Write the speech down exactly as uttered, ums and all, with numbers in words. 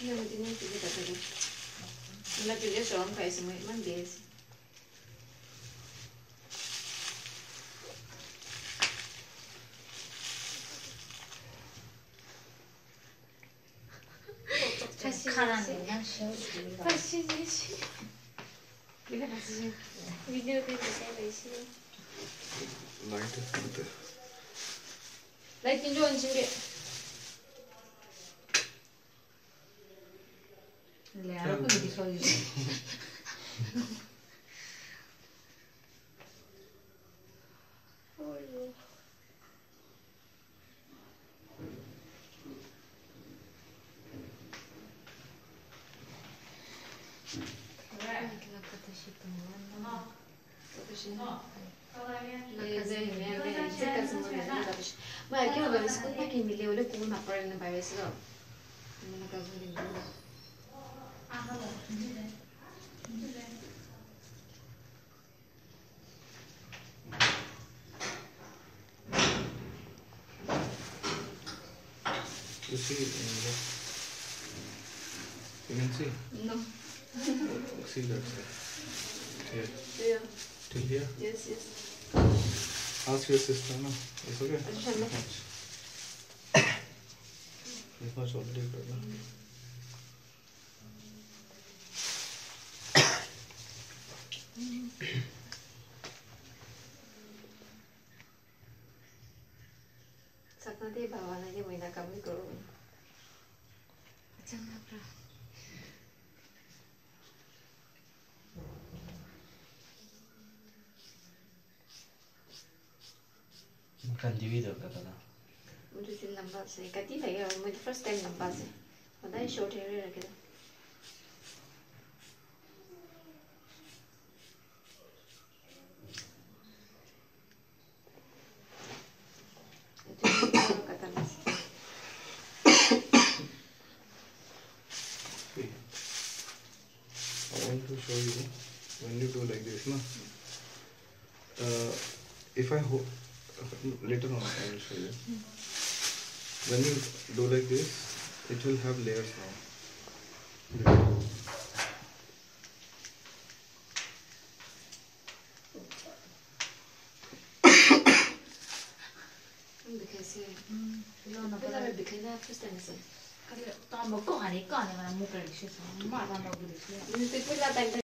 Não, mas nem tudo tá tudo. Não é que eu só não faz muito mais vezes. 가라앉는 시험이 파시지. 이거 파시지. 비디오 때문에 제가 싫어. 라이트 어때? 라이트 좋은 준비. ले आको दिखाओ Ma è che io avevo secondo che mi levo le come ma poi non vai a essere non è caso di nulla. Ah, vabbè, You see, you can see? No. See that side. Here. Yeah. Till here? Yes, yes. Ask your sister, no? It's okay? This much. This much already good, no? Sakna dei bhavana ye moina kami karo. Achana pra. Bukan di video kata dah. मुझे सिल लंबा से कती लगेगा मुझे first time लंबा से पता है शॉर्ट हेयर रखे थे I want to show you when you do like this, no? Uh, if I hold later on, I will show you. When you do like this, it will have layers now. because 이거는 그다음에 비켜나 first time 했어. 그래 또 먹고 가니까 내가 못 그래 싶어. 엄마 안 먹고 그래. 근데 그때 time